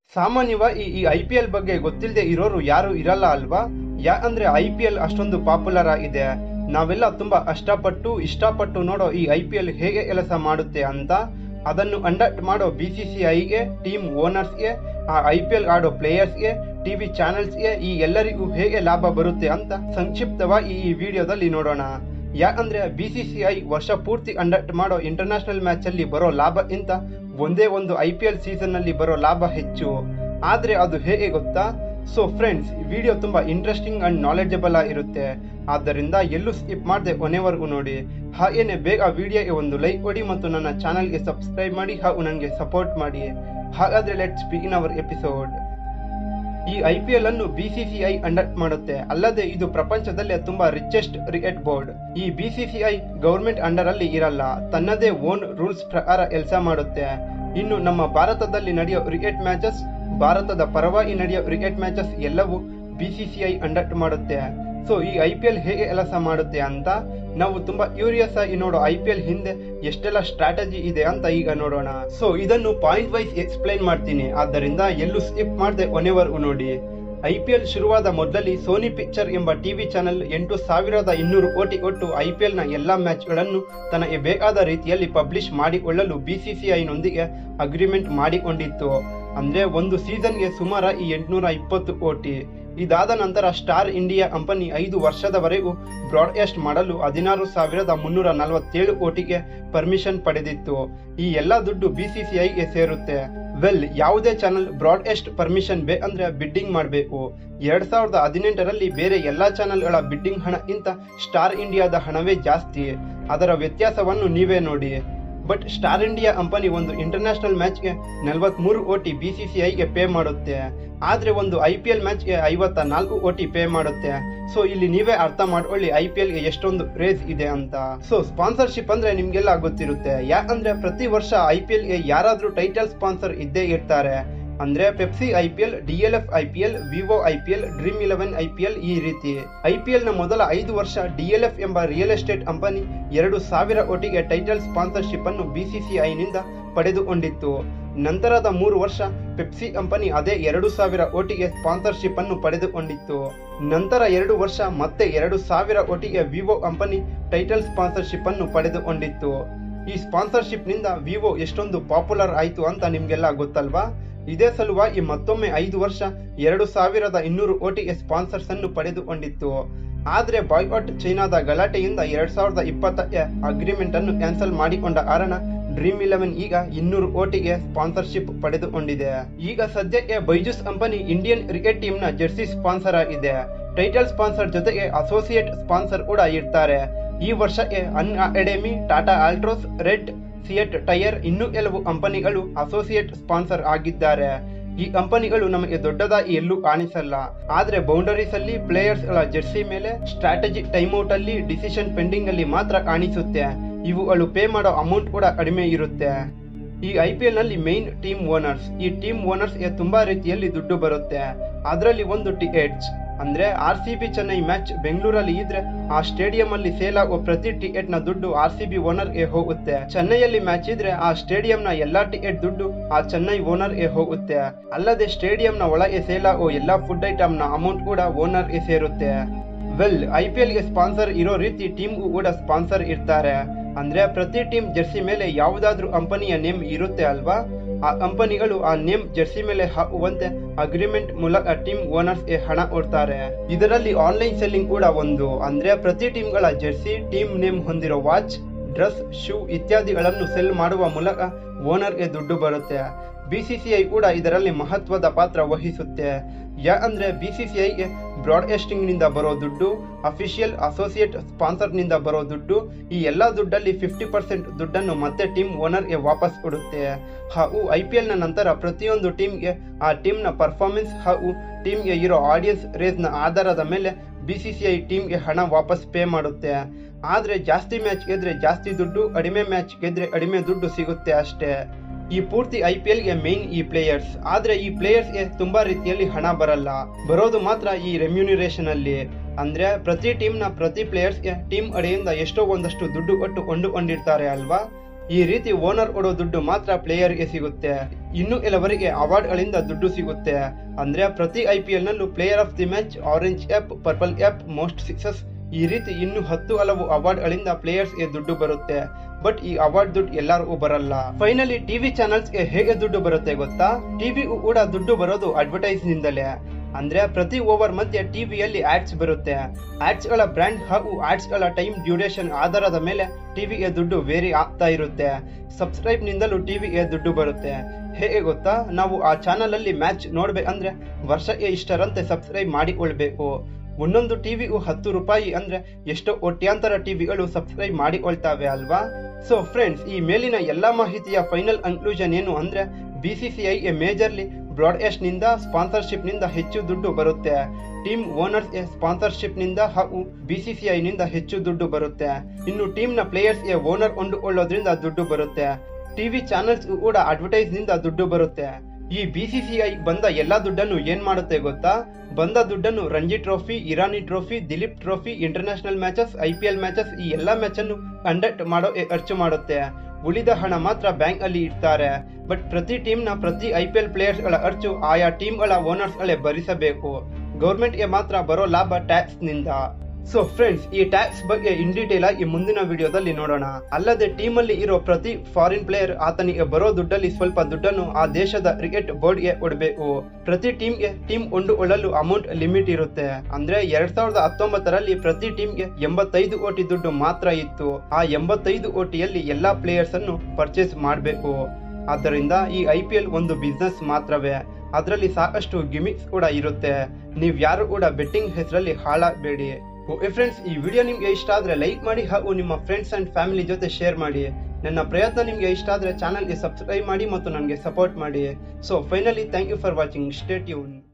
ಸಾಮಾನ್ಯವಾಗಿ ಈ IPL ಬಗ್ಗೆ ಗೊತ್ತಿಲ್ಲದೆ ಇರೋರು ಯಾರು ಇರಲ್ಲ ಅಲ್ವಾ? ಯಾಕಂದ್ರೆ IPL ಅಷ್ಟೊಂದು ಪಾಪ್ಯುಲರ್ ಆಗಿದೆ. ನಾವೆಲ್ಲ ತುಂಬಾ ಇಷ್ಟಪಟ್ಟು ನೋಡೋ ಈ IPL ಹೇಗೆ ಕೆಲಸ ಮಾಡುತ್ತೆ ಅಂತ, ಅದನ್ನು ಕಂಡಕ್ಟ್ ಮಾಡೋ BCCIಗೆ, ಟೀಮ್ ಓನರ್ಸ್ಗೆ, ಆ IPL ಆಡೋ ಪ್ಲೇಯರ್ಸ್ಗೆ, ಟಿವಿ ಚಾನೆಲ್ಸ್ಗೆ, ಈ ಎಲ್ಲರಿಗೂ ಹೇಗೆ ಲಾಭ ಬರುತ್ತೆ ಅಂತ ಸಂಕ್ಷಿಪ್ತವಾಗಿ ಈ ವಿಡಿಯೋದಲ್ಲಿ ನೋಡೋಣ. ಯಾಕಂದ್ರೆ BCCI ವರ್ಷ ಪೂರ್ತಿ ಕಂಡಕ್ಟ್ ಮಾಡೋ ಇಂಟರ್ನ್ಯಾಷನಲ್ ಮ್ಯಾಚ್ ಅಲ್ಲಿ ಬರೋ ಲಾಭ ಇಂತ ಒಂದೇ ಒಂದು IPL ಸೀಸನ್ ನಲ್ಲಿ ಬರೋ ಲಾಭ ಹೆಚ್ಚು. ಆದ್ರೆ ಅದು ಹೇಗೆ ಗೊತ್ತಾ? ಸೊ ಫ್ರೆಂಡ್ಸ್, ವಿಡಿಯೋ ತುಂಬಾ ಇಂಟ್ರೆಸ್ಟಿಂಗ್ ಅಂಡ್ ನಾಲೆಜಬಲ್ ಆಗಿರುತ್ತೆ. ಆದ್ದರಿಂದ ಎಲ್ಲೂ ಸ್ಕಿಪ್ ಮಾಡದೆ ಕೊನೆವರೆಗೂ ನೋಡಿ. ಹಾಗೇನೆ ಬೇಗ ವಿಡಿಯೋಗೆ ಒಂದು ಲೈಕ್ ಕೊಡಿ ಮತ್ತು ನನ್ನ ಚಾನಲ್ಗೆ ಸಬ್ಸ್ಕ್ರೈಬ್ ಮಾಡಿ ಹಾಗೂ ನನಗೆ ಸಪೋರ್ಟ್ ಮಾಡಿ. ಹಾಗಾದ್ರೆ ಲೆಟ್ಸ್ ಬಿಗಿನ್ ಅವರ್ ಎಪಿಸೋಡ್. ಈ IPL ಅನ್ನು BCCI ಕಂಡಕ್ಟ್ ಮಾಡುತ್ತೆ. ಅಲ್ಲದೆ ಇದು ಪ್ರಪಂಚದಲ್ಲೇ ತುಂಬಾ ರಿಚೆಸ್ಟ್ ಕ್ರಿಕೆಟ್ ಬೋರ್ಡ್. ಈ BCCI ಗವರ್ಮೆಂಟ್ ಅಂಡರ್ ಅಲ್ಲಿ ಇರಲ್ಲ, ತನ್ನದೇ ಓನ್ ರೂಲ್ಸ್ ಪ್ರಕಾರ ಕೆಲಸ ಮಾಡುತ್ತೆ. ಇನ್ನು ನಮ್ಮ ಭಾರತದಲ್ಲಿ ನಡೆಯೋ ಕ್ರಿಕೆಟ್ ಮ್ಯಾಚಸ್, ಭಾರತದ ಪರವಾಗಿ ನಡೆಯೋ ಕ್ರಿಕೆಟ್ ಮ್ಯಾಚಸ್ ಎಲ್ಲವೂ BCCI ಕಂಡಕ್ಟ್ ಮಾಡುತ್ತೆ. ಸೊ ಈ IPL ಹೇಗೆ ಕೆಲಸ ಮಾಡುತ್ತೆ ಅಂತ ನಾವು ತುಂಬಾ ಕ್ಯೂರಿಯಸ್ ಆಗಿ ನೋಡೋ IPL ಹಿಂದೆ ಎಷ್ಟೆಲ್ಲ ಸ್ಟ್ರಾಟಜಿ ಇದೆ ಅಂತ ಈಗ ನೋಡೋಣ. ಸೊ ಇದನ್ನು ಪಾಯಿಂಟ್ ವೈಸ್ ಎಕ್ಸ್ಪ್ಲೈನ್ ಮಾಡ್ತೀನಿ, ಆದ್ದರಿಂದ ಎಲ್ಲೂ ಸ್ಕಿಪ್ ಮಾಡದೆ ಕೊನೆವರೆಗೂ ನೋಡಿ. IPL ಶುರುವಾದ ಮೊದಲಲ್ಲಿ ಸೋನಿ ಪಿಕ್ಚರ್ ಎಂಬ ಟಿವಿ ಚಾನೆಲ್ 8,200 ಕೋಟಿ ಕೊಟ್ಟು IPL ನ ಎಲ್ಲಾ ಮ್ಯಾಚ್ ಗಳನ್ನು ತನಗೆ ಬೇಕಾದ ರೀತಿಯಲ್ಲಿ ಪಬ್ಲಿಷ್ ಮಾಡಿಕೊಳ್ಳಲು BCCI ನೊಂದಿಗೆ ಅಗ್ರಿಮೆಂಟ್ ಮಾಡಿಕೊಂಡಿತ್ತು. ಅಂದ್ರೆ ಒಂದು ಸೀಸನ್ಗೆ ಸುಮಾರು 820 ಕೋಟಿ. ಇದಾದ ನಂತರ ಸ್ಟಾರ್ ಇಂಡಿಯಾ ಕಂಪನಿ 5 ವರ್ಷದವರೆಗೂ ಬ್ರಾಡ್ಕಾಸ್ಟ್ ಮಾಡಲು 16,347 ಕೋಟಿಗೆ ಪರ್ಮಿಷನ್ ಪಡೆದಿತ್ತು. ಈ ಎಲ್ಲಾ ದುಡ್ಡು BCCIಗೆ ಸೇರುತ್ತೆ. ವೆಲ್, ಯಾವುದೇ ಚಾನೆಲ್ ಬ್ರಾಡ್ಕಾಸ್ಟ್ ಪರ್ಮಿಷನ್ ಬೇಕಂದ್ರೆ ಬಿಡ್ಡಿಂಗ್ ಮಾಡಬೇಕು. 2018ರಲ್ಲಿ ಬೇರೆ ಎಲ್ಲಾ ಚಾನೆಲ್ಗಳ ಬಿಡ್ಡಿಂಗ್ ಹಣಕ್ಕಿಂತ ಸ್ಟಾರ್ ಇಂಡಿಯಾದ ಹಣವೇ ಜಾಸ್ತಿ. ಅದರ ವ್ಯತ್ಯಾಸವನ್ನು ನೀವೇ ನೋಡಿ. ಬಟ್ ಸ್ಟಾರ್ ಇಂಡಿಯಾ ಕಂಪನಿ ಒಂದು ಇಂಟರ್ನ್ಯಾಷನಲ್ ಮ್ಯಾಚ್ಗೆ 43 ಕೋಟಿ BCCIಗೆ ಪೇ ಮಾಡುತ್ತೆ. ಆದ್ರೆ ಒಂದು IPL ಮ್ಯಾಚ್ಗೆ 54 ಕೋಟಿ ಪೇ ಮಾಡುತ್ತೆ. ಸೊ ಇಲ್ಲಿ ನೀವೇ ಅರ್ಥ ಮಾಡ್ಕೊಳ್ಳಿ IPLಗೆ ಎಷ್ಟೊಂದು ಕ್ರೇಜ್ ಇದೆ ಅಂತ. ಸೊ ಸ್ಪಾನ್ಸರ್ಶಿಪ್ ಅಂದ್ರೆ ನಿಮ್ಗೆಲ್ಲ ಗೊತ್ತಿರುತ್ತೆ. ಯಾಕಂದ್ರೆ ಪ್ರತಿ ವರ್ಷ IPLಗೆ ಯಾರಾದ್ರೂ ಟೈಟಲ್ ಸ್ಪಾನ್ಸರ್ ಇದ್ದೇ ಇರ್ತಾರೆ. ಅಂದ್ರೆ Pepsi IPL, DLF IPL, Vivo IPL, Dream 11 IPL ಈ ರೀತಿ. IPL ನ ಮೊದಲ 5 ವರ್ಷ DLF ಎಂಬ ರಿಯಲ್ ಎಸ್ಟೇಟ್ ಕಂಪನಿ 2,000 ಕೋಟಿಗೆ ಟೈಟಲ್ ಸ್ಪಾನ್ಸರ್ಶಿಪ್ ಅನ್ನು BCCI ನಿಂದ ಪಡೆದುಕೊಂಡಿತ್ತು. ನಂತರದ 3 ವರ್ಷ ಪೆಪ್ಸಿ ಕಂಪನಿ ಅದೇ 2,000 ಕೋಟಿಗೆ ಸ್ಪಾನ್ಸರ್ಶಿಪ್ ಅನ್ನು ಪಡೆದುಕೊಂಡಿತ್ತು. ನಂತರ 2 ವರ್ಷ ಮತ್ತೆ 2,000 ಕೋಟಿಗೆ ವಿವೋ ಕಂಪನಿ ಟೈಟಲ್ ಸ್ಪಾನ್ಸರ್ಶಿಪ್ ಅನ್ನು ಪಡೆದುಕೊಂಡಿತ್ತು. ಈ ಸ್ಪಾನ್ಸರ್ಶಿಪ್ ನಿಂದ ವಿವೋ ಎಷ್ಟೊಂದು ಪಾಪ್ಯುಲರ್ ಆಯ್ತು ಅಂತ ನಿಮ್ಗೆಲ್ಲ ಗೊತ್ತಲ್ವಾ? ಇದೇ ಸಲುವಾಗಿ ಮತ್ತೊಮ್ಮೆ 5 ವರ್ಷ 2,200 ಕೋಟಿಗೆ ಸ್ಪಾನ್ಸರ್ಸ್ ಅನ್ನು ಪಡೆದುಕೊಂಡಿತ್ತು. ಆದ್ರೆ ಬಾಯ್ಕಾಟ್ ಚೈನಾದ ಗಲಾಟೆಯಿಂದ 2020ಕ್ಕೆ ಅಗ್ರಿಮೆಂಟ್ ಅನ್ನು ಕ್ಯಾನ್ಸಲ್ ಮಾಡಿಕೊಂಡ ಕಾರಣ ಡ್ರೀಮ್ 11 ಈಗ 200 ಕೋಟಿಗೆ ಸ್ಪಾನ್ಸರ್ಶಿಪ್ ಪಡೆದುಕೊಂಡಿದೆ. ಈಗ ಸದ್ಯಕ್ಕೆ Byju's company Indian cricket team ನ ಜೆರ್ಸಿ ಸ್ಪಾನ್ಸರ್ ಆಗಿದೆ. ಟೈಟಲ್ ಸ್ಪಾನ್ಸರ್ ಜೊತೆಗೆ ಅಸೋಸಿಯೇಟ್ ಸ್ಪಾನ್ಸರ್ ಕೂಡ ಇರ್ತಾರೆ. ಈ ವರ್ಷಕ್ಕೆ ಅನ್ ಅಕಾಡೆಮಿ, ಟಾಟಾ ಆಲ್ಟ್ರೋಸ್, ರೆಡ್, ಸಿಯೆಟ್ ಟೈರ್ ಇನ್ನೂ ಕೆಲವು ಕಂಪನಿಗಳು ಅಸೋಸಿಯೇಟ್ ಸ್ಪಾನ್ಸರ್ ಆಗಿದ್ದಾರೆ. ಈ ಕಂಪನಿಗಳು ನಮಗೆ ದೊಡ್ಡದಾಗಿ ಎಲ್ಲೂ ಕಾಣಿಸಲ್ಲ, ಆದ್ರೆ ಬೌಂಡರೀಸ್ ಅಲ್ಲಿ, ಪ್ಲೇಯರ್ಸ್ ಗಳ ಜೆರ್ಸಿ ಮೇಲೆ, ಸ್ಟ್ರಾಟಜಿಕ್ ಟೈಮ್ಔಟ್ ಅಲ್ಲಿ, ಡಿಸಿಷನ್ ಪೆಂಡಿಂಗ್ ಅಲ್ಲಿ ಮಾತ್ರ ಕಾಣಿಸುತ್ತೆ. ಇವುಗಳು ಪೇ ಮಾಡೋ ಅಮೌಂಟ್ ಕೂಡ ಕಡಿಮೆ ಇರುತ್ತೆ. ಈ IPL ನಲ್ಲಿ ಮೇನ್ ಟೀಮ್ ಓನರ್ಸ್. ಈ ಟೀಮ್ ಓನರ್ಸ್ ಗೆ ತುಂಬಾ ರೀತಿಯಲ್ಲಿ ದುಡ್ಡು ಬರುತ್ತೆ. ಅದರಲ್ಲಿ ಒಂದು ಟಿಕೆಟ್ಸ್. ಅಂದ್ರೆ RCB ಚೆನ್ನೈ ಮ್ಯಾಚ್ ಬೆಂಗಳೂರಲ್ಲಿ ಇದ್ರೆ ಆ ಸ್ಟೇಡಿಯಂ ಅಲ್ಲಿ ಸೇಲ್ ಆಗೋ ಪ್ರತಿ ಟಿಕೆಟ್ ನ ದುಡ್ಡು RCB ಓನರ್ ಗೆ ಹೋಗುತ್ತೆ. ಚೆನ್ನೈಯಲ್ಲಿ ಮ್ಯಾಚ್ ಇದ್ರೆ ಆ ಸ್ಟೇಡಿಯಂ ನ ಎಲ್ಲಾ ಟಿಕೆಟ್ ದುಡ್ಡು ಆ ಚೆನ್ನೈ ಓನರ್ ಗೆ ಹೋಗುತ್ತೆ. ಅಲ್ಲದೆ ಸ್ಟೇಡಿಯಂ ನ ಒಳಗೆ ಸೇಲ್ ಆಗೋ ಎಲ್ಲಾ ಫುಡ್ ಐಟಮ್ ನ ಅಮೌಂಟ್ ಕೂಡ ಓನರ್ ಗೆ ಸೇರುತ್ತೆ. ವೆಲ್, IPL ಗೆ ಸ್ಪಾನ್ಸರ್ ಇರೋ ರೀತಿ ಟೀಮ್ಗೂ ಕೂಡ ಸ್ಪಾನ್ಸರ್ ಇರ್ತಾರೆ. ಅಂದ್ರೆ ಪ್ರತಿ ಟೀಮ್ ಜೆರ್ಸಿ ಮೇಲೆ ಯಾವುದಾದ್ರೂ ಕಂಪನಿಯ ನೇಮ್ ಇರುತ್ತೆ ಅಲ್ವಾ? ಆ ಕಂಪನಿಗಳು ಆ ನೇಮ್ ಜೆರ್ಸಿ ಮೇಲೆ ಹಾಕುವಂತೆ ಅಗ್ರಿಮೆಂಟ್ ಮೂಲಕ ಟೀಮ್ ಓನರ್ಸ್ ಗೆ ಹಣ ಕೊಡ್ತಾರೆ. ಇದರಲ್ಲಿ ಆನ್ಲೈನ್ ಸೆಲ್ಲಿಂಗ್ ಕೂಡ ಒಂದು. ಅಂದ್ರೆ ಪ್ರತಿ ಟೀಮ್ ಗಳ ಜೆರ್ಸಿ, ಟೀಮ್ ನೇಮ್ ಹೊಂದಿರೋ ವಾಚ್, ಡ್ರೆಸ್, ಶೂ ಇತ್ಯಾದಿಗಳನ್ನು ಸೆಲ್ ಮಾಡುವ ಮೂಲಕ ಓನರ್ ಗೆ ದುಡ್ಡು ಬರುತ್ತೆ. BCCI ಕೂಡ ಇದರಲ್ಲಿ ಮಹತ್ವದ ಪಾತ್ರ ವಹಿಸುತ್ತೆ. ಯಾಕಂದ್ರೆ BCCIಗೆ ಬ್ರಾಡ್ಕಾಸ್ಟಿಂಗ್ ನಿಂದ ಬರೋ ದುಡ್ಡು, ಅಫಿಷಿಯಲ್, ಅಸೋಸಿಯೇಟ್ ಸ್ಪಾನ್ಸರ್ ನಿಂದ ಬರೋ ದುಡ್ಡು, ಈ ಎಲ್ಲಾ ದುಡ್ಡಲ್ಲಿ 50% ದುಡ್ಡನ್ನು ಮತ್ತೆ ಟೀಮ್ ಓನರ್ ಗೆ ವಾಪಸ್ ಕೊಡುತ್ತೆ. ಹಾಗೂ IPL ನ ನಂತರ ಪ್ರತಿಯೊಂದು ಟೀಮ್ಗೆ ಆ ಟೀಮ್ ನ ಪರ್ಫಾರ್ಮೆನ್ಸ್ ಹಾಗೂ ಟೀಮ್ಗೆ ಇರೋ ಆಡಿಯನ್ಸ್ ರೇಸ್ ನ ಆಧಾರದ ಮೇಲೆ BCCI ಟೀಮ್ಗೆ ಹಣ ವಾಪಸ್ ಪೇ ಮಾಡುತ್ತೆ. ಆದ್ರೆ ಜಾಸ್ತಿ ಮ್ಯಾಚ್ ಗೆದ್ರೆ ಜಾಸ್ತಿ ದುಡ್ಡು, ಕಡಿಮೆ ಮ್ಯಾಚ್ ಗೆದ್ರೆ ಕಡಿಮೆ ದುಡ್ಡು ಸಿಗುತ್ತೆ ಅಷ್ಟೇ. ಈ ಪೂರ್ತಿ IPLಗೆ ಮೇನ್ ಈ ಪ್ಲೇಯರ್ಸ್. ಆದ್ರೆ ಈ ಪ್ಲೇಯರ್ಸ್ಗೆ ತುಂಬಾ ರೀತಿಯಲ್ಲಿ ಹಣ ಬರಲ್ಲ, ಬರೋದು ಮಾತ್ರ ಈ ರೆಮ್ಯುನರೇಷನ್ ಅಲ್ಲಿ. ಅಂದ್ರೆ ಪ್ರತಿ ಟೀಮ್ ನ ಪ್ರತಿ ಪ್ಲೇಯರ್ಸ್ಗೆ ಟೀಮ್ ಕಡೆಯಿಂದ ಎಷ್ಟೋ ಒಂದಷ್ಟು ದುಡ್ಡು ಕೊಟ್ಟು ಕೊಂಡುಕೊಂಡಿರ್ತಾರೆ ಅಲ್ವಾ? ಈ ರೀತಿ ಓನರ್ ಕೊಡೋ ದುಡ್ಡು ಮಾತ್ರ ಪ್ಲೇಯರ್ಗೆ ಸಿಗುತ್ತೆ. ಇನ್ನು ಕೆಲವರಿಗೆ ಅವಾರ್ಡ್ ಗಳಿಂದ ದುಡ್ಡು ಸಿಗುತ್ತೆ. ಅಂದ್ರೆ ಪ್ರತಿ IPL ನಲ್ಲೂ player of the match, orange cap, purple cap, most sixes, ಈ ರೀತಿ ಇನ್ನು 10 ಹಲವು ಅವಾರ್ಡ್ ಗಳಿಂದ ಪ್ಲೇಯರ್ಸ್ ಗೆ ದುಡ್ಡು ಬರುತ್ತೆ. ಬಟ್ ಈ ಅವಾರ್ಡ್ ದುಡ್ಡು ಎಲ್ಲರಿಗೂ ಬರಲ್ಲ. ಫೈನಲಿ ಟಿವಿ ಚಾನಲ್ಸ್ ಗೆ ಹೇಗೆ ದುಡ್ಡು ಬರುತ್ತೆ ಗೊತ್ತಾ? ಟಿವಿಗೂ ಕೂಡ ದುಡ್ಡು ಬರೋದು ಅಡ್ವರ್ಟೈಸ್ ನಿಂದಲೇ. ಅಂದ್ರೆ ಪ್ರತಿ ಓವರ್ ಮಧ್ಯೆ ಟಿವಿಯಲ್ಲಿ ಆಡ್ಸ್ ಬರುತ್ತೆ. ಆಡ್ಸ್ ಗಳ ಬ್ರ್ಯಾಂಡ್ ಹಾಗೂ ಆಡ್ಸ್ ಗಳ ಟೈಮ್ ಡ್ಯೂರೇಷನ್ ಆಧಾರದ ಮೇಲೆ ಟಿವಿಗೆ ದುಡ್ಡು ವೇರಿ ಆಗ್ತಾ ಇರುತ್ತೆ. ಸಬ್ಸ್ಕ್ರೈಬ್ ನಿಂದಲೂ ಟಿವಿಗೆ ದುಡ್ಡು ಬರುತ್ತೆ. ಹೇಗೆ ಗೊತ್ತಾ? ನಾವು ಆ ಚಾನಲ್ ಅಲ್ಲಿ ಮ್ಯಾಚ್ ನೋಡ್ಬೇಕಂದ್ರೆ ವರ್ಷಕ್ಕೆ ಇಷ್ಟರಂತೆ ಸಬ್ಸ್ಕ್ರೈಬ್ ಮಾಡಿಕೊಳ್ಬೇಕು. ಒಂದೊಂದು ಟಿವಿಗೂ 10 ರೂಪಾಯಿ ಅಂದ್ರೆ ಎಷ್ಟೋ ಕೋಟ್ಯಾಂತರ ಟಿವಿಗಳು ಸಬ್ಸ್ಕ್ರೈಬ್ ಮಾಡಿಕೊಳ್ತಾವೆ ಅಲ್ವಾ? ಸೊ ಫ್ರೆಂಡ್ಸ್, ಈ ಮೇಲಿನ ಎಲ್ಲಾ ಮಾಹಿತಿಯ ಫೈನಲ್ ಕನ್ಕ್ಲೂಷನ್ ಏನು ಅಂದ್ರೆ BCCI ಮೇಜರ್ಲಿ ಬ್ರಾಡ್ಕಾಸ್ಟ್ ನಿಂದ, ಸ್ಪಾನ್ಸರ್ಶಿಪ್ ನಿಂದ ಹೆಚ್ಚು ದುಡ್ಡು ಬರುತ್ತೆ. ಟೀಮ್ ಓನರ್ಸ್ ಗೆ ಸ್ಪಾನ್ಸರ್ಶಿಪ್ ನಿಂದ ಹಾಗೂ BCCI ನಿಂದ ಹೆಚ್ಚು ದುಡ್ಡು ಬರುತ್ತೆ. ಇನ್ನು ಟೀಮ್ ನ ಪ್ಲೇಯರ್ಸ್ ಗೆ ಓನರ್ ಕೊಂಡುಕೊಳ್ಳೋದ್ರಿಂದ ದುಡ್ಡು ಬರುತ್ತೆ. ಟಿವಿ ಚಾನೆಲ್ಸ್ ಕೂಡ ಅಡ್ವರ್ಟೈಸ್ ನಿಂದ ದುಡ್ಡು ಬರುತ್ತೆ. ಈ BCCI ಬಂದ ಎಲ್ಲಾ ದುಡ್ಡನ್ನು ಏನ್ ಮಾಡುತ್ತೆ ಗೊತ್ತಾ? ಬಂದ ದುಡ್ಡನ್ನು Ranji trophy, Irani trophy, Dilip trophy, international matches, IPL matches, ಈ ಎಲ್ಲಾ ಮ್ಯಾಚ್ ಅನ್ನು ಕಂಡಕ್ಟ್ ಮಾಡೋ ಖರ್ಚು ಮಾಡುತ್ತೆ. ಉಳಿದ ಹಣ ಮಾತ್ರ ಬ್ಯಾಂಕ್ ಅಲ್ಲಿ ಇಡ್ತಾರೆ. ಬಟ್ ಪ್ರತಿ ಟೀಮ್ ನ ಪ್ರತಿ IPL ಪ್ಲೇಯರ್ಸ್ ಗಳ ಖರ್ಚು ಆಯಾ ಟೀಮ್ ಗಳ ಓನರ್ಸ್ ಗಳೇ ಭರಿಸಬೇಕು. ಗೌರ್ಮೆಂಟ್ ಗೆ ಮಾತ್ರ ಬರೋ ಲಾಭ ಟ್ಯಾಕ್ಸ್ ನಿಂದ. ಸೊ ಫ್ರೆಂಡ್ಸ್, ಈ ಟ್ಯಾಕ್ಸ್ ಬಗ್ಗೆ ಇನ್ ಡೀಟೇಲ್ ಆಗಿ ಮುಂದಿನ ವಿಡಿಯೋದಲ್ಲಿ ನೋಡೋಣ. ಅಲ್ಲದೆ ಟೀಮ್ ಅಲ್ಲಿ ಇರೋ ಪ್ರತಿ ಫಾರಿನ್ ಪ್ಲೇಯರ್ ಆತನಿಗೆ ಬರೋ ದುಡ್ಡಲ್ಲಿ ಸ್ವಲ್ಪ ದುಡ್ಡನ್ನು ಆ ದೇಶದ ಕ್ರಿಕೆಟ್ ಬೋರ್ಡ್ ಗೆ ಕೊಡಬೇಕು. ಪ್ರತಿ ಟೀಮ್ಗೆ ಟೀಮ್ ಕೊಂಡುಕೊಳ್ಳಲು ಅಮೌಂಟ್ ಲಿಮಿಟ್ ಇರುತ್ತೆ. ಅಂದ್ರೆ 2019ರಲ್ಲಿ ಪ್ರತಿ ಟೀಮ್ಗೆ 85 ಕೋಟಿ ದುಡ್ಡು ಮಾತ್ರ ಇತ್ತು. ಆ 85 ಕೋಟಿಯಲ್ಲಿ ಎಲ್ಲಾ ಪ್ಲೇಯರ್ಸ್ ಅನ್ನು ಪರ್ಚೇಸ್ ಮಾಡಬೇಕು. ಆದ್ದರಿಂದ ಈ IPL ಒಂದು ಬಿಸ್ನೆಸ್ ಮಾತ್ರವೇ. ಅದರಲ್ಲಿ ಸಾಕಷ್ಟು ಗಿಮಿಕ್ಸ್ ಕೂಡ ಇರುತ್ತೆ. ನೀವ್ ಯಾರು ಕೂಡ ಬೆಟ್ಟಿಂಗ್ ಹೆಸರಲ್ಲಿ ಹಾಳಾಗಬೇಡಿ. ಓಕೆ ಫ್ರೆಂಡ್ಸ್, ಈ ವಿಡಿಯೋ ನಿಮ್ಗೆ ಇಷ್ಟ ಆದ್ರೆ ಲೈಕ್ ಮಾಡಿ ಹಾಗೂ ನಿಮ್ಮ ಫ್ರೆಂಡ್ಸ್ ಅಂಡ್ ಫ್ಯಾಮಿಲಿ ಜೊತೆ ಶೇರ್ ಮಾಡಿ. ನನ್ನ ಪ್ರಯತ್ನ ನಿಮ್ಗೆ ಇಷ್ಟ ಆದ್ರೆ ಚಾನಲ್ಗೆ ಸಬ್ಸ್ಕ್ರೈಬ್ ಮಾಡಿ ಮತ್ತು ನನಗೆ ಸಪೋರ್ಟ್ ಮಾಡಿ. So finally, thank you for watching. Stay tune.